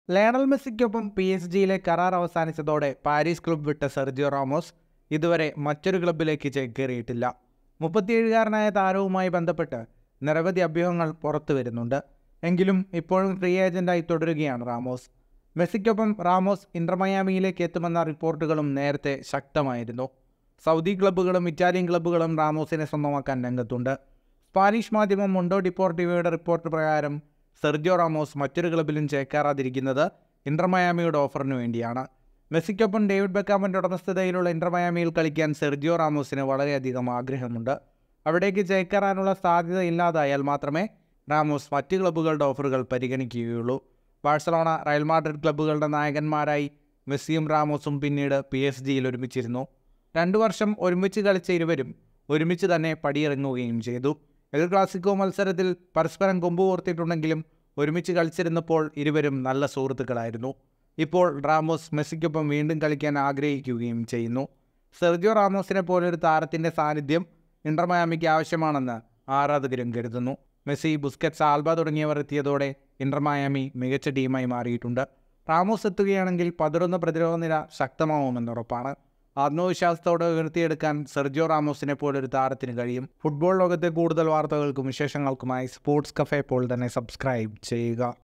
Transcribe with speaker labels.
Speaker 1: Lionel മെസ്സിക്കൊപ്പം PSG-യിലെ കരാർ അവസാനിച്ചതോടെ പാരീസ് ക്ലബ്ബ് വിട്ട സെർജിയോ റാമോസ് ഇതുവരെ മറ്റൊരു ക്ലബ്ബിലേക്ക് ചേക്കേറിയിട്ടില്ല. 37-കാരനായ താരവുമായി ബന്ധപ്പെട്ട് നിരവധി അഭ്യൂഹങ്ങൾ പുറത്തു വരുന്നുണ്ട്. എങ്കിലും ഇപ്പോഴും ഫ്രീ ഏജന്റായി തുടരുകയാണ് റാമോസ്. മെസ്സിക്കൊപ്പം റാമോസ് ഇന്റർ മയാമിയിലേക്ക് എത്തുമെന്ന റിപ്പോർട്ടുകളും നേരത്തെ ശക്തമായിരുന്നു. സൗദി ക്ലബ്ബുകളും ഇറ്റാലിയൻ ക്ലബ്ബുകളും റാമോസിനെ സ്വന്തമാക്കാൻ രംഗത്തുണ്ട്. സ്പാനിഷ് മാധ്യമം മുണ്ടോ ഡിപ്പോർട്ടിവോയുടെ റിപ്പോർട്ട് പ്രകാരം സെർജിയോ റാമോസ് മറ്റൊരു ക്ലബ്ബിലും ചേക്കാറാതിരിക്കുന്നത് ഇന്റർ മയാമിയുടെ ഓഫറിനു വേണ്ടിയാണ്. മെസ്സിക്കൊപ്പം ഡേവിഡ് ബെക്കാമിൻ്റെ ഉടമസ്ഥതയിലുള്ള ഇന്റർ മയാമിയിൽ കളിക്കാൻ സെർജിയോ റാമോസിന് വളരെയധികം ആഗ്രഹമുണ്ട്. അവിടേക്ക് ചേക്കേറാനുള്ള സാധ്യത ഇല്ലാതായാൽ മാത്രമേ റാമോസ് മറ്റ് ക്ലബ്ബുകളുടെ ഓഫറുകൾ പരിഗണിക്കുകയുള്ളൂ. ബാഴ്സലോണ, റയൽ മാഡ്രിഡ് ക്ലബ്ബുകളുടെ നായകന്മാരായി മെസ്സിയും റാമോസും പിന്നീട് PSG-യിൽ ഒരുമിച്ചിരുന്നു. 2 വർഷം ഒരുമിച്ച് കളിച്ച ഇരുവരും ഒരുമിച്ച് തന്നെ പടിയിറങ്ങുകയും ചെയ്തു. എൽ ക്ലാസിക്കോ മത്സരത്തിൽ പരസ്പരം കൊമ്പുകോർത്തിട്ടുണ്ടെങ്കിലും ഒരുമിച്ച് കളിച്ചിരുന്നപ്പോൾ ഇരുവരും നല്ല സുഹൃത്തുക്കളായിരുന്നു. ഇപ്പോൾ റാമോസ് മെസ്സിക്കൊപ്പം വീണ്ടും കളിക്കാൻ ആഗ്രഹിക്കുകയും ചെയ്യുന്നു. സെർജിയോ റാമോസിനെ പോലൊരു താരത്തിൻ്റെ സാന്നിധ്യം ഇന്റർ മയാമിക്ക് ആവശ്യമാണെന്ന് ആരാധകരും കരുതുന്നു. മെസ്സി, ബുസ്കറ്റ്സ്, ആൽബ തുടങ്ങിയവർ എത്തിയതോടെ ഇന്റർ മയാമി മികച്ച ടീമായി മാറിയിട്ടുണ്ട്. റാമോസ് എത്തുകയാണെങ്കിൽ പതറുന്ന പ്രതിരോധ നിര ശക്തമാവുമെന്നുറപ്പാണ്. ആത്മവിശ്വാസത്തോടെ ഉയർത്തിയെടുക്കാൻ സെർജിയോ റാമോസിനെ പോലൊരു താരത്തിന് കഴിയും. ഫുട്ബോൾ ലോകത്തെ കൂടുതൽ വാർത്തകൾക്കും വിശേഷങ്ങൾക്കുമായി സ്പോർട്സ് കഫേ ഇപ്പോൾ തന്നെ സബ്സ്ക്രൈബ് ചെയ്യുക.